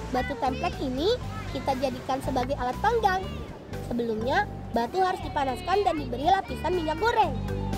Batu templek ini kita jadikan sebagai alat panggang. Sebelumnya, batu harus dipanaskan dan diberi lapisan minyak goreng.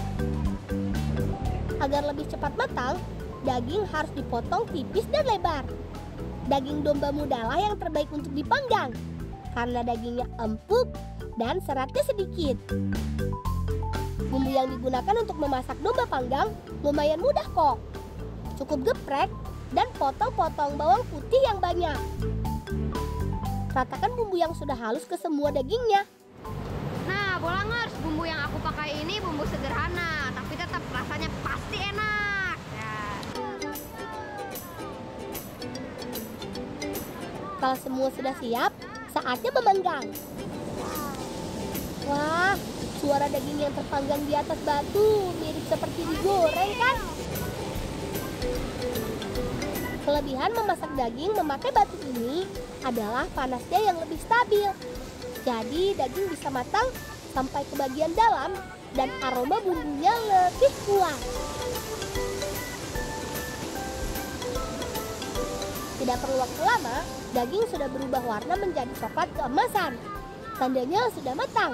Agar lebih cepat matang, daging harus dipotong tipis dan lebar. Daging domba muda lah yang terbaik untuk dipanggang, karena dagingnya empuk dan seratnya sedikit. Bumbu yang digunakan untuk memasak domba panggang lumayan mudah kok. Cukup geprek dan potong-potong bawang putih yang banyak. Ratakan bumbu yang sudah halus ke semua dagingnya. Nah, Bolangers, bumbu yang aku pakai ini bumbu sederhana, tapi tetap rasanya pasti enak. Ya. Kalau semua sudah siap, saatnya memanggang. Wah, suara daging yang terpanggang di atas batu mirip seperti digoreng kan? Kelebihan memasak daging memakai batu ini adalah panasnya yang lebih stabil. Jadi daging bisa matang sampai ke bagian dalam dan aroma bumbunya lebih kuat. Tidak perlu waktu lama, daging sudah berubah warna menjadi coklat keemasan. Tandanya sudah matang.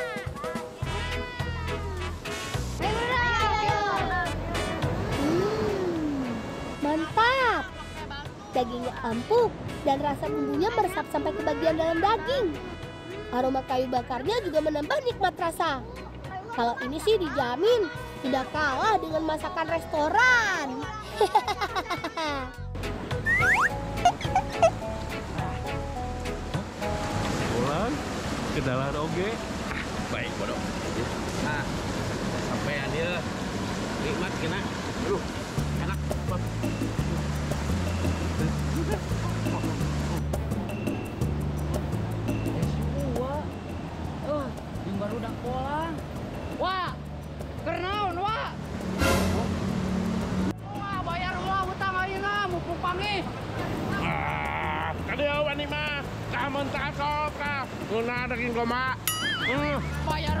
Mantap! Dagingnya empuk dan rasa bumbunya meresap sampai ke bagian dalam daging. Aroma kayu bakarnya juga menambah nikmat rasa. Kalau ini sih dijamin tidak kalah dengan masakan restoran. Pulang, kedalan oge. Baik, bodoh. Nah, sampai dia nikmat kena. Aduh, enak. Yang baru udah pulang. Wah, kernaun, wah. Wah, bayar uang utang ayeuna mumpung panggih. Kadeu wani mah, kamun takok ka. Nguna daging koma. Bayar